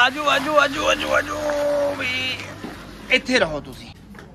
आजो आजो आजो आजो आजो भी इत्थे रहो तुसी।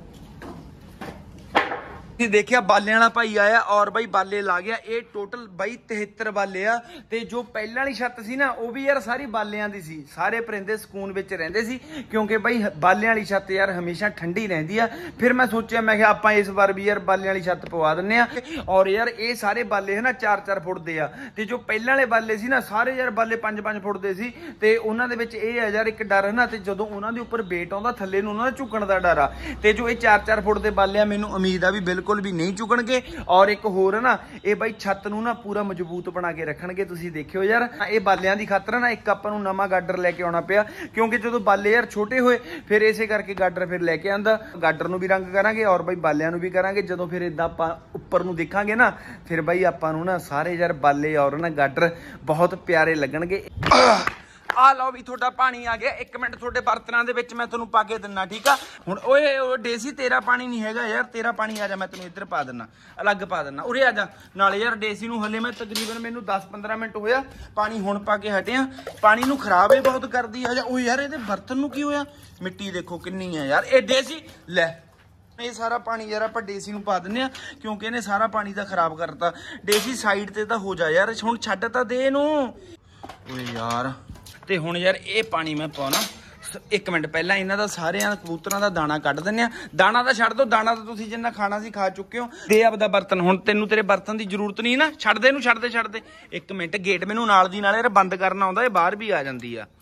देखिया बाले वाला भाई आया और बई बाले ला गया। ये टोटल बई 73 बाले आ ते जो पहले वाली छत सी ना वो भी यार सारी बालियां दी सी। सारे परिंदे सकून विच रहिंदे सी क्योंकि बई बाले वाली छत यार हमेशा ठंडी रहिंदी आ। फिर मैं सोचा मैं आपां इस बार भी यार बाले वाली छत पवा दिंने आ। और यार ये सारे बाले है ना 4-4 फुट दे आ ते जो पहले वाले बाले सी ना सारे यार बाले 5-5 फुट दे सी ते उन्हां दे विच ये है यार एक डर है ना ते जदों उन्हां दे उपर वेट आउंदा थल्ले नूं उन्हां दा झुकण दा डर आ ते जो ये 4-4 फुट दे बाले आ मैनूं उम्मीद आ भी बिल्कुल भी नहीं झुकणगे। और एक होर है ना ये बई छत नूं ना पूरा मजबूत बना के रखणगे। तुसीं देखियो यार ये बालियां दी खातर ना एक आपां नूं नवां गाडर लैके आउणा पिया क्योंकि जदों बाले यार छोटे होए फिर इसे करके गाडर फिर लैके आंदा। गाडर नूं भी रंग करांगे और बई बालियां नूं भी करांगे। जदों फिर इदां आपां उप्पर नूं दिखांगे ना फिर बई आपां नूं ना सारे यार बाले और ना गाडर बहुत प्यारे लगणगे। आ लो भी थोड़ा पानी आ गया। एक मिनट थोड़े बर्तनों के विच मैं तुहानूं पा के दिना ठीक आ। हुण ओए डेसी तेरा पानी नहीं हैगा यार तेरा पानी आ जा मैं तैनूं इधर पा दिना अलग पा दिना उरे आ जा नाले यार डेसी नूं हले मैं तकरीबन मैनूं 10-15 मिनट होया पानी हुण पा के हटिया। पानी नूं खराब ही बहुत करदी है। ओ यार इहदे बर्तन नूं की होया मिट्टी देखो किन्नी है यार ये डेसी लै ये सारा पानी यार आप डेसी नूं पा दिंने आ क्योंकि इहने सारा पानी तो खराब करता। डेसी साइड ते तां हो जा यार हुण छड्ड तां दे इहनूं। ओए यार ते हुण यार ये पानी मैं पाउणा। एक मिनट पहला इन्हां दा सारियां कबूतरां दा दाना कढ दिंने आ। दाना तां छड्ड दो दाना तां तुसीं जिन्ना खाना सी खा चुके हो। दे आपदा बर्तन हुण तैनूं तेरे बर्तन दी जरूरत नहीं ना छड्ड दे इहनूं छड्ड दे। एक मिनट गेट मैनूं नाल दी नाल यार बंद करना आउंदा ये बाहर भी आ जांदी आ।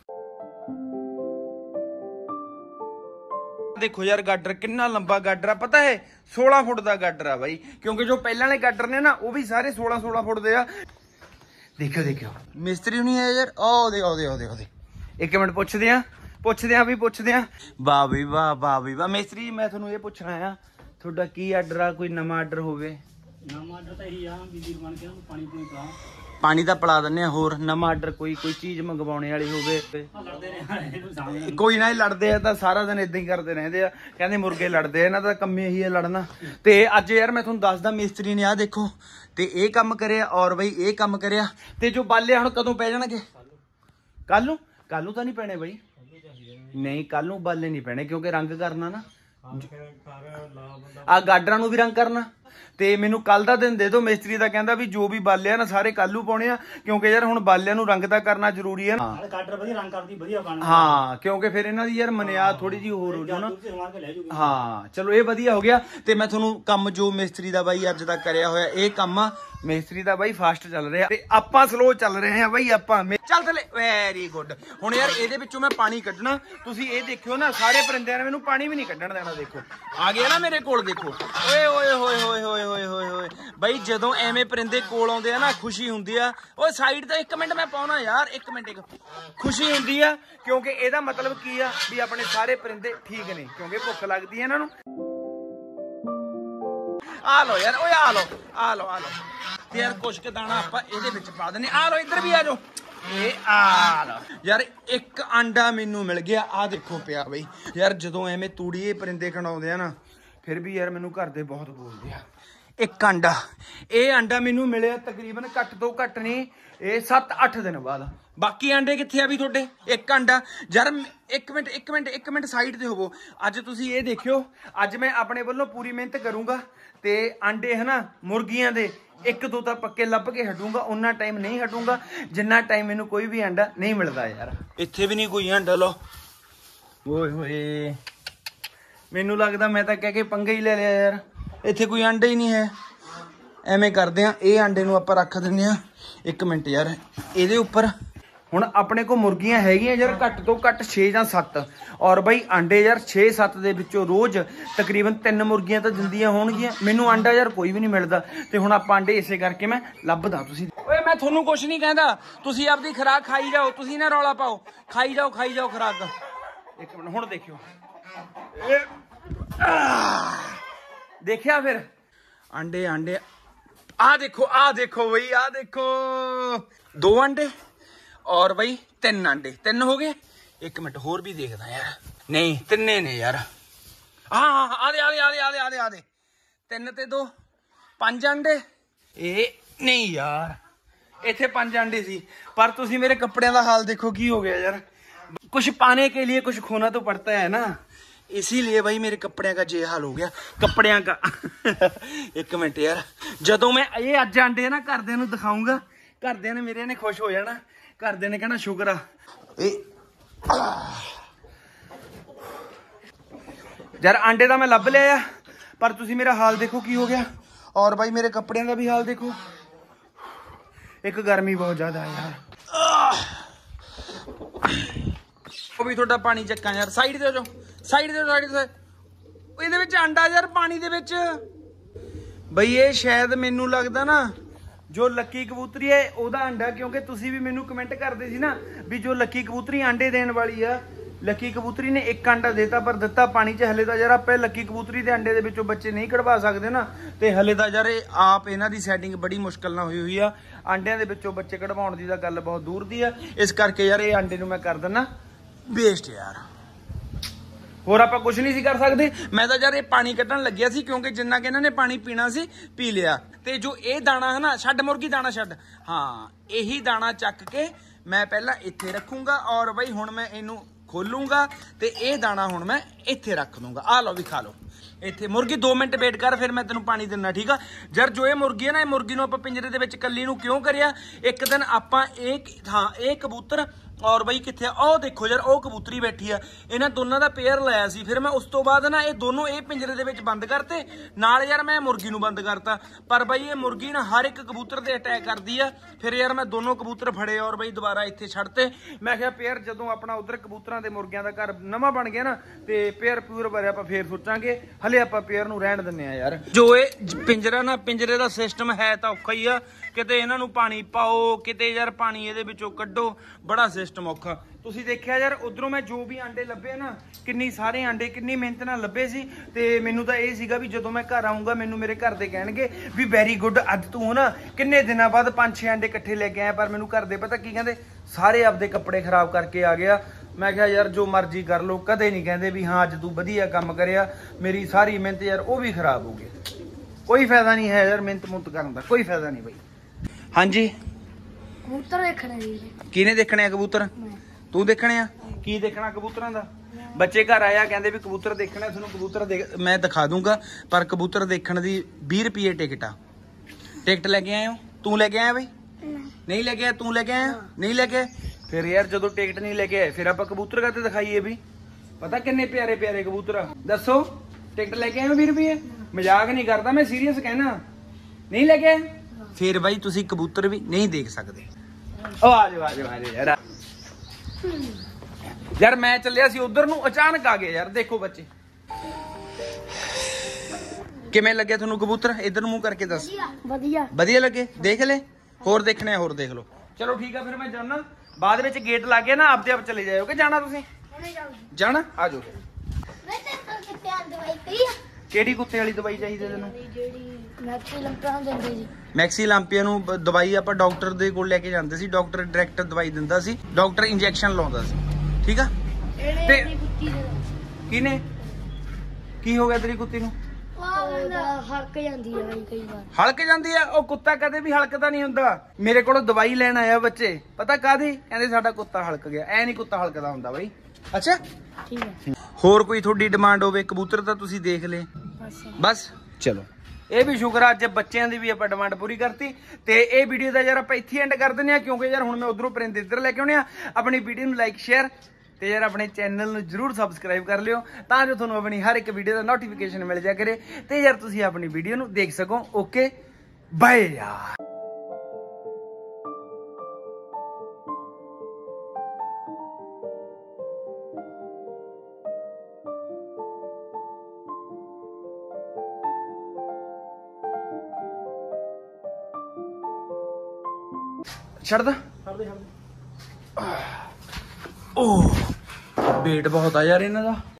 देखो यार गाडर कितना लंबा गाडर आ पता है 16 फुट का गाडर आ भाई क्योंकि जो पहले वाले गाडर ने ना वो भी सारे 16-16 फुट दे आ। देखियो देखियो मिस्त्री नहीं है यार ओ दे एक मिनट पुछदे आ भी पुछदे आ। वाह भी वाह मिस्त्री मैं तुहानूं ये पुछना आया तुहाडा की आर्डर आ कोई नवां आर्डर होवे। नवां आर्डर तां यही आ बीबी बन के पानी पी गा पानी दा पिला दिंने आ। होर नवां आर्डर कोई चीज़ मंगवाने वाली होवे कोई ना लड़दे आ तां सारा दिन इदां ही करदे रहिंदे आ। कहंदे मुर्गे लड़दे इन्हां दा कम्म ही है लड़ना। ते अज यार मैं तुहानूं दसदा मिस्त्री ने आ देखो ते ये काम करिया और बई ये काम करिया ते जो बाले हुण कदों पै जाणगे कल नूं तां नहीं पैणे बई नहीं कल नूं बाले नहीं पैणे क्योंकि रंग करना ना आ गाडरां नूं भी रंग करना ते मैनूं कल दा दिन दे दो। मिस्त्री दा कहंदा भी जो भी बाले आ ना सारे कल नूं पाउणे आ क्योंकि यार हुण बालियां नूं रंग दा करना जरूरी है ना। गाडर वधिया रंग करदी वधिया पानी हां क्योंकि फिर इन्हां दी यार मनियाद थोड़ी जी होर हो जाऊ ना। हां चलो ये वधिया हो गया ते मैं तुहानूं काम जो मिस्त्री दा बाई अज तक करिया होया ये काम आ मिस्त्री दा बाई फास्ट चल रहा ते आपां स्लो चल रहे हैं बाई आपां चल थले वेरी गुड। हुण यार इहदे विचों मैं पानी कड्ढना तुसीं ये देखियो ना सारे परिंदियां ने मैनूं पानी भी नहीं कड्ढण देना। देखो आ गया ना मेरे कोल देखो ओए ओए होए होए होए होए होए होए बई जदों एवें परिंदे कोल आउंदे आ ना खुशी हुंदी आ। ओए साइड ते एक मिनट मैं पाउणा यार एक मिनट खुशी हुंदी आ क्योंकि इहदा मतलब की आ भी अपने सारे परिंदे ठीक ने क्योंकि भुख लगदी है इन्हां नूं। आ लो यार ओए आ लो ते यार कुछ के दाना आपां इहदे विच पा दिंने। आ लो इधर भी आ जाओ ये आ लो यार एक अंडा मैनूं मिल गया। आ देखो पिया बई यार जदों एवें तूड़ीए परिंदे खड़ाउंदे आ ना फिर भी यार मैनूं घर दे बहुत बोलदे आ। एक अंडा ये अंडा मैनूं मिलिया तकरीबन घट तो घट नहीं ये 7-8 दिन बाद। बाकी अंडे कित्थे आ भी तुहाडे एक अंडा यार एक मिनट साइड ते होवो। अज तुसीं ये देखियो अज मैं अपने वल्लों पूरी मेहनत करूँगा ते अंडे है ना मुर्गियां दे 1-2 तां पक्के लभ के हटूंगा। उन्ना टाइम नहीं हटूंगा जिन्ना टाइम मैनूं कोई भी अंडा नहीं मिलता यार। इत्थे भी नहीं कोई अंडा लो ओए होए मैनूं लगदा मैं तां कह के पंगा ही ले लिया यार इत्थे कोई अंडा ही नहीं है। एवें करदे आ ये अंडे नूं आपां रख दिंदे आ। एक मिनट यार इहदे उपर हुण अपने को मुर्गियां हैगियां यार घट तो घट 6 ਜਾਂ 7 और बई अंडे यार 6-7 दे विचों रोज़ तकरीबन 3 मुर्गियां तो दिंदियां होणगियां। मैनूं अंडा यार कोई भी नहीं मिलता ते हुण आपां अंडे इसे करके मैं लभदा। तुसीं ओए मैं तुहानूं कुछ नहीं कहंदा तुसीं आपदी खुराक खाई जाओ तुसीं ना रौला पाओ खाई जाओ खुराक। एक मिनट हुण देखियो देखिया फिर अंडे आ देखो बई आ देखो 2 अंडे और बई 3 अंडे 3 हो गए। एक मिनट होर भी देखदा यार नहीं 3 ने यार हाँ आदे 3 ते 2 5 अंडे ये नहीं यार इत्थे 5 अंडे सी पर तुसीं मेरे कपड़ियां दा हाल देखो की हो गया यार। कुछ पाने के लिए कुछ खोना तो पड़ता है ना, इसीलिए भाई मेरे कपड़िया का जे हाल हो गया कपड़िया का। एक मिनट यार, जदों मैं ये अज अंडे ना घरदिਆਂ ਨੂੰ दिखाऊंगा, घरदिਆਂ ने मेरे ने खुश हो जाना, घरदिਆਂ ने कहना शुक्र आ। यार अंडे का मैं लभ लिया, पर तुसी मेरा हाल देखो की हो गया, और भाई मेरे कपड़िया का भी हाल देखो। एक गर्मी बहुत ज्यादा है यार। वो भी थोड़ा पानी चक्का यार, साइड दे जाओ, साइड दे, साइड से ਇਹਦੇ ਵਿੱਚ अंडा यार पानी ਦੇ ਵਿੱਚ। ਬਈ ਇਹ ਸ਼ਾयद ਮੈਨੂੰ ਲੱਗਦਾ ਨਾ ਜੋ ਲੱਕੀ ਕਬੂਤਰੀ ਹੈ ਉਹਦਾ ਅੰਡਾ, ਕਿਉਂਕਿ ਤੁਸੀਂ ਵੀ ਮੈਨੂੰ ਕਮੈਂਟ ਕਰਦੇ ਸੀ ਨਾ ਵੀ ਜੋ ਲੱਕੀ ਕਬੂਤਰੀ ਆਂਡੇ ਦੇਣ ਵਾਲੀ ਆ, ਲੱਕੀ ਕਬੂਤਰੀ ਨੇ ਇੱਕ ਅੰਡਾ ਦੇਤਾ ਪਰ ਦਿੱਤਾ ਪਾਣੀ 'ਚ। ਹਲੇ ਤਾਂ ਯਾਰ ਆਪਾਂ ਲੱਕੀ ਕਬੂਤਰੀ ਦੇ ਅੰਡੇ ਦੇ ਵਿੱਚੋਂ ਬੱਚੇ ਨਹੀਂ ਕਢਵਾ ਸਕਦੇ ਨਾ, ਤੇ ਹਲੇ ਤਾਂ ਯਾਰ ਇਹ ਆਪ ਇਹਨਾਂ ਦੀ ਸੈਟਿੰਗ ਬੜੀ ਮੁਸ਼ਕਲ ਨਾਲ ਹੋਈ ਹੋਈ ਆ। ਆਂਡਿਆਂ ਦੇ ਵਿੱਚੋਂ ਬੱਚੇ ਕਢਵਾਉਣ ਦੀ ਤਾਂ ਗੱਲ ਬਹੁਤ ਦੂਰ ਦੀ ਆ, ਇਸ ਕਰਕੇ ਯਾਰ ਇਹ ਅੰਡੇ ਨੂੰ ਮੈਂ ਕਰ ਦਿੰਦਾ ਵੇਸਟ ਯਾਰ। ਹੋਰ ਆਪਾਂ ਕੁਝ ਨਹੀਂ ਸੀ ਕਰ ਸਕਦੇ। ਮੈਂ ਤਾਂ ਯਾਰ ਇਹ ਪਾਣੀ ਕੱਢਣ ਲੱਗਿਆ ਸੀ, ਕਿਉਂਕਿ ਜਿੰਨਾ ਕਿ ਇਹਨਾਂ ਨੇ ਪਾਣੀ ਪੀਣਾ ਸੀ ਪੀ ਲਿਆ। ਤੇ ਜੋ ਇਹ ਦਾਣਾ ਹੈ ਨਾ, ਛੱਡ ਮੁਰਗੀ ਦਾਣਾ ਛੱਡ, ਹਾਂ ਇਹੀ ਦਾਣਾ ਚੱਕ ਕੇ ਮੈਂ ਪਹਿਲਾਂ ਇੱਥੇ ਰੱਖੂੰਗਾ, ਔਰ ਬਈ ਹੁਣ ਮੈਂ ਇਹਨੂੰ ਖੋਲੂੰਗਾ ਤੇ ਇਹ ਦਾਣਾ ਹੁਣ ਮੈਂ ਇੱਥੇ ਰੱਖ ਦੂੰਗਾ। ਆ ਲਓ ਵੀ ਖਾ ਲਓ ਇੱਥੇ। ਮੁਰਗੀ 2 ਮਿੰਟ ਵੇਟ ਕਰ, ਫਿਰ ਮੈਂ ਤੈਨੂੰ ਪਾਣੀ ਦਿੰਦਾ, ਠੀਕ ਆ ਯਾਰ। ਜੋ ਇਹ ਮੁਰਗੀ ਹੈ ਨਾ, ਇਹ ਮੁਰਗੀ ਨੂੰ ਆਪਾਂ ਪਿੰਜਰੇ ਦੇ ਵਿੱਚ ਕੱਲੀ ਨੂੰ ਕਿਉਂ ਕਰਿਆ, ਇੱਕ ਦਿਨ ਆਪਾਂ ਇਹ ਕਬੂਤਰ और बई किथे ओ देखो यार ओ कबूतरी बैठी है, इन्हां दोनों का पेयर लाया सी। फिर मैं उस तो बाद ना ये दोनों ये पिंजरे दे विच बंद करते, नाल यार मैं मुर्गी नूं बंद करता। पर बई ये मुर्गी ना हर एक कबूतर ते अटैक करदी है। फिर यार मैं दोनों कबूतर फड़े और बई दोबारा इत्थे छड्डते। मैं कहा पेयर जदों अपना उधर कबूतरां दे मुर्गियां दा घर नवां बन गया ना, ते पेयर प्यूर बारे आपां फिर सोचांगे, हले आपां पेयर नूं रहण दिंदे आ यार। जो ये पिंजरा ना, पिंजरे दा सिस्टम है तां औखा ही आ, किते इन्हां नूं पानी पाओ, किते यार पानी इहदे विचों कड्डो, बड़ा सिस्टम औखा। ਤੁਸੀਂ ਦੇਖਿਆ ਯਾਰ ਉਧਰੋਂ ਮੈਂ ਜੋ ਵੀ ਆਂਡੇ ਲੱਭੇ ਨਾ, ਕਿੰਨੀ ਸਾਰੇ ਆਂਡੇ ਕਿੰਨੀ ਮਿਹਨਤ ਨਾਲ ਲੱਭੇ ਸੀ। ਤੇ ਮੈਨੂੰ ਤਾਂ ਇਹ ਸੀਗਾ ਵੀ ਜਦੋਂ ਮੈਂ ਘਰ ਆਉਂਗਾ ਮੈਨੂੰ ਮੇਰੇ ਘਰ ਦੇ ਕਹਿਣਗੇ ਵੀ ਵੈਰੀ ਗੁੱਡ, ਅੱਜ ਤੂੰ ਨਾ ਕਿੰਨੇ ਦਿਨਾਂ ਬਾਅਦ 5-6 ਆਂਡੇ ਇਕੱਠੇ ਲੈ ਕੇ ਆਇਆ। ਪਰ ਮੈਨੂੰ ਘਰ ਦੇ ਪਤਾ ਕੀ ਕਹਿੰਦੇ, ਸਾਰੇ ਆਪਦੇ ਕੱਪੜੇ ਖਰਾਬ ਕਰਕੇ ਆ ਗਿਆ। ਮੈਂ ਕਿਹਾ ਯਾਰ ਜੋ ਮਰਜ਼ੀ ਕਰ ਲੋ, ਕਦੇ ਨਹੀਂ ਕਹਿੰਦੇ ਵੀ ਹਾਂ ਅੱਜ ਤੂੰ ਵਧੀਆ ਕੰਮ ਕਰਿਆ। ਮੇਰੀ ਸਾਰੀ ਮਿਹਨਤ ਯਾਰ ਉਹ ਵੀ ਖਰਾਬ ਹੋ ਗਈ। ਕੋਈ ਫਾਇਦਾ ਨਹੀਂ ਹੈ ਯਾਰ ਮਿਹਨਤ ਮੁੱਤ ਕਰਨ ਦਾ, ਕੋਈ ਫਾਇਦਾ ਨਹੀਂ ਬਈ। ਹਾਂਜੀ ਕਬੂਤਰ ਦੇਖਣੇ ਜੀ। ਕਿਹਨੇ ਦੇਖਣੇ ਆ ਕਬੂਤਰ? ਤੂੰ ਦੇਖਣੇ ਆ? ਕੀ ਦੇਖਣਾ ਕਬੂਤਰਾਂ ਦਾ? ਬੱਚੇ ਘਰ ਆਇਆ ਕਹਿੰਦੇ ਵੀ ਕਬੂਤਰ ਦੇਖਣਾ, ਤੁਹਾਨੂੰ ਕਬੂਤਰ ਮੈਂ ਦਿਖਾ ਦੂੰਗਾ, ਪਰ ਕਬੂਤਰ ਦੇਖਣ ਦੀ 20 ਰੁਪਏ ਟਿਕਟ ਆ। ਟਿਕਟ ਲੈ ਕੇ ਆਏ ਹੋ? ਤੂੰ ਲੈ ਕੇ ਆਇਆ ਬਈ? ਨਹੀਂ ਲੈ ਕੇ ਆਇਆ? ਤੂੰ ਲੈ ਕੇ ਆਇਆ? ਨਹੀਂ ਲੈ ਕੇ? ਫਿਰ ਯਾਰ ਜਦੋਂ ਟਿਕਟ ਨਹੀਂ ਲੈ ਕੇ ਆਏ ਫਿਰ ਆਪਾਂ ਕਬੂਤਰ ਕਾਤੇ ਦਿਖਾਈਏ ਵੀ? ਪਤਾ ਕਿੰਨੇ ਪਿਆਰੇ ਪਿਆਰੇ ਕਬੂਤਰ ਆ, ਦੱਸੋ। ਟਿਕਟ ਲੈ ਕੇ ਆਏ ਹੋ 20 ਰੁਪਏ? ਮਜ਼ਾਕ ਨਹੀਂ ਕਰਦਾ ਮੈਂ, ਸੀਰੀਅਸ ਕਹਿਣਾ। ਨਹੀਂ ਲੈ ਕੇ ਆਏ? ਫਿਰ ਬਾਈ ਤੁਸੀਂ ਕਬੂਤਰ ਵੀ ਨਹੀਂ ਦੇਖ ਸਕਦੇ। ਉਹ ਆ ਜਾਓ ਆ ਜਾਓ ਆ ਜਾਓ ਯਾਰ। यार मैं चलिया सी उधर नूं, अचानक आ गए यार। देखो बच्चे किवें लगे तुहानूं कबूतर? इधर मुंह करके दस। ਵਧੀਆ ਵਧੀਆ लगे? देख ले, होर देखने होर देख लो। चलो ठीक है, फिर मैं जाना। बाद में गेट ला के ना आपदे आप चले जाओगे। जाना तुसीं? जाना आ जाओ। ਕਿਹੜੀ ਕੁੱਤੇ ਵਾਲੀ ਦਵਾਈ ਚਾਹੀਦੀ ਤੈਨੂੰ? ਮੈਕਸੀ ਲੰਪੀਆਂ ਦਿੰਦੇ ਜੀ। ਮੈਕਸੀ ਲਾਂਪੀਆਂ ਨੂੰ ਦਵਾਈ ਆਪਾਂ ਡਾਕਟਰ ਦੇ ਕੋਲ ਲੈ ਕੇ ਜਾਂਦੇ ਸੀ, ਡਾਕਟਰ ਡਾਇਰੈਕਟ ਦਵਾਈ ਦਿੰਦਾ ਸੀ, ਡਾਕਟਰ ਇੰਜੈਕਸ਼ਨ ਲਾਉਂਦਾ ਸੀ, ਠੀਕ ਆ। ਤੇ ਕਿਨੇ ਕੀ ਹੋ ਗਿਆ ਤੇਰੀ ਕੁੱਤੀ ਨੂੰ? ਹਲਕ ਜਾਂਦੀ ਹੈ ਬਾਈ ਕਈ ਵਾਰ। ਹਲਕ ਜਾਂਦੀ ਆ? ਉਹ ਕੁੱਤਾ ਕਦੇ ਵੀ ਹਲਕਦਾ ਨਹੀਂ ਹੁੰਦਾ। ਮੇਰੇ ਕੋਲੋਂ ਦਵਾਈ ਲੈਣ ਆਇਆ ਬੱਚੇ, ਪਤਾ ਕਾਹਦੀ? ਕਹਿੰਦੇ ਸਾਡਾ ਕੁੱਤਾ ਹਲਕ ਗਿਆ। ਐ ਨਹੀਂ ਕੁੱਤਾ ਹਲਕਦਾ ਹੁੰਦਾ ਬਾਈ। ਅੱਛਾ ਠੀਕ ਹੈ। ਹੋਰ ਕੋਈ ਤੁਹਾਡੀ ਡਿਮਾਂਡ ਹੋਵੇ? ਕਬੂਤਰ ਤਾਂ ਤੁਸੀਂ ਦੇਖ ਲਏ ਬਸ। ਚਲੋ ਇਹ ਵੀ ਸ਼ੁਕਰ ਆ, ਅੱਜ ਬੱਚਿਆਂ ਦੀ ਵੀ ਆਪਾਂ ਡਿਮਾਂਡ ਪੂਰੀ ਕਰਤੀ। ਤੇ ਇਹ ਵੀਡੀਓ ਦਾ ਯਾਰ ਆਪਾਂ ਇੱਥੇ ਐਂਡ ਕਰ ਦਿੰਦੇ ਆ, ਕਿਉਂਕਿ ਯਾਰ ਹੁਣ ਮੈਂ ਉਧਰੋਂ ਪਰਿੰਦੇ ਇੱਧਰ ਲੈ ਕੇ ਆਉਣੇ ਆ। ਆਪਣੀ ਵੀਡੀਓ ਨੂੰ ਲਾਈਕ ਸ਼ੇਅਰ ਤੇ ਯਾਰ ਆਪਣੇ ਚੈਨਲ ਨੂੰ ਜਰੂਰ ਸਬਸਕ੍ਰਾਈਬ ਕਰ ਲਿਓ, ਤਾਂ ਜੋ ਤੁਹਾਨੂੰ ਆਪਣੀ ਹਰ ਇੱਕ ਵੀਡੀਓ ਦਾ ਨੋਟੀਫਿਕੇਸ਼ਨ ਮਿਲ ਜਾ ਕਰੇ ਤੇ ਯਾਰ ਤੁਸੀਂ ਆਪਣੀ ਵੀਡੀਓ ਨੂੰ ਦੇਖ ਸਕੋ। ਓਕੇ ਬਾਏ ਯਾਰ। ਛੱਡ ਦਾ ਓ ਵੇਟ ਬਹੁਤ ਆ ਯਾਰ ਇਹਨਾਂ ਦਾ।